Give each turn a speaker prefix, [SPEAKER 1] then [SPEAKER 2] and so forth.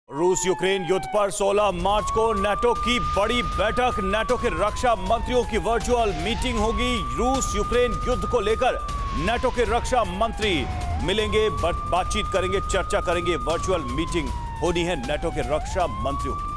[SPEAKER 1] रूस यूक्रेन युद्ध पर 16 मार्च को नाटो की बड़ी बैठक। नाटो के रक्षा मंत्रियों की वर्चुअल मीटिंग होगी। रूस यूक्रेन युद्ध को लेकर नाटो के रक्षा मंत्री मिलेंगे, बातचीत करेंगे, चर्चा करेंगे। वर्चुअल मीटिंग होनी है नाटो के रक्षा मंत्रियों की।